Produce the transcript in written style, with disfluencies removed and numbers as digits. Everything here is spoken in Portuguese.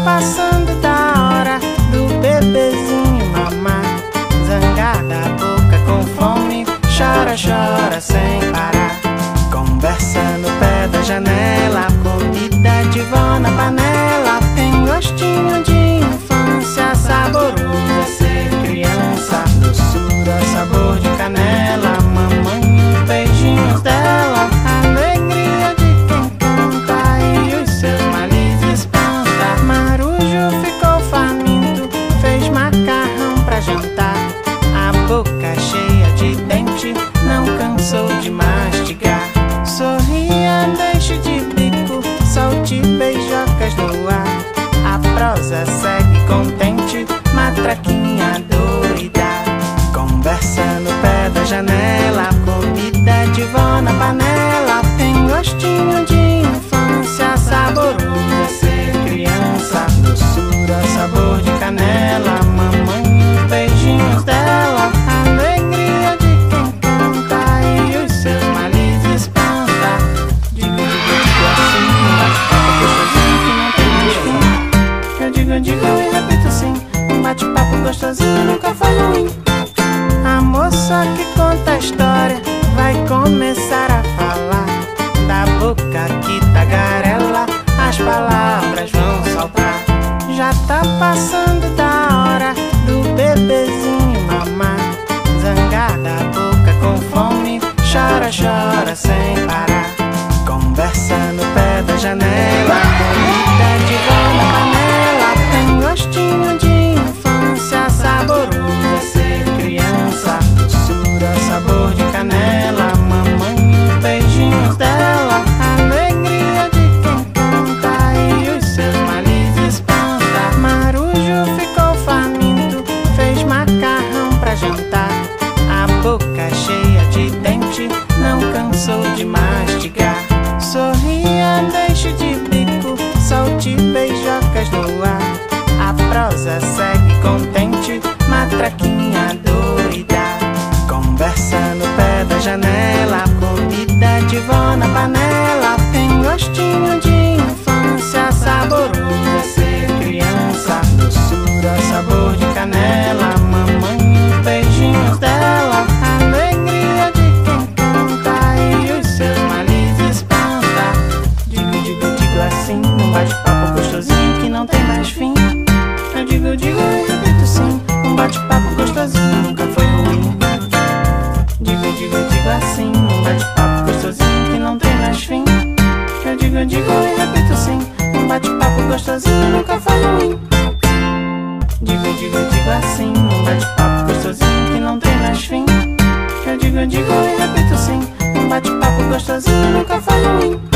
passando da hora do bebezinho mamar. Zangada a boca com fome, chora, chora sem parar. Conversa no pé da janela, comida de vó na panela. Tem gostinho de infância, saboroso é ser criança. Doçura, sabor de canela, mamãe, beijinhos dela. Alegria de quem canta e os seus males espanta. Marujo ficou faminto, fez macarrão pra jantar. A boca cheia de dente, não cansou de mastigar. Sorria, deixe de bico, solte beijocas no ar. A prosa segue contente, matraquinha doida. Conversa no pé da janela, comida de vó na panela. Tem gostinho de infância, saboroso é ser criança. Doçura, sabor de canela, mamãe, beijinhos dela. Alegria de quem canta e os seus males espanta. Digo, digo assim, bate-papo gostosinho que não tem mais fim. Eu digo e repito sim, um bate-papo gostosinho nunca foi ruim. A moça que conta a história vai começar a falar. Da boca que tagarela, as palavras vão saltar. Já tá passando da hora do bebezinho mamar. Zangada a boca com fome, chora, chora sem parar. Conversa no pé da janela, comida de vó na panela. Tem gostinho de infância, saboroso é ser criança. Doçura, sabor de canela, mamãe, beijinhos dela. Alegria de quem canta e os seus males espanta. Marujo ficou faminto, fez macarrão pra jantar. A boca cheia de dente, não cansou de mastigar. Sorria, deixe de bico, solte beijocas no ar. A prosa segue contente, matraquinha doida. Conversa no pé da janela, comida de vó na panela. Tem gostinho de infância, saboroso é ser criança. Doçura, sabor de canela, mamãe, beijinhos dela. Alegria de quem canta e os seus males espanta. Digo assim, um bate-papo gostosinho que não tem mais fim. Eu digo e repito sim, um bate-papo gostosinho nunca foi ruim. Digo assim, um bate-papo gostosinho que não tem mais fim. Eu digo e repito sim, um bate-papo gostosinho nunca foi ruim. Digo assim, um bate-papo gostosinho que não tem mais fim. Eu digo e repito sim, um bate-papo gostosinho nunca foi ruim.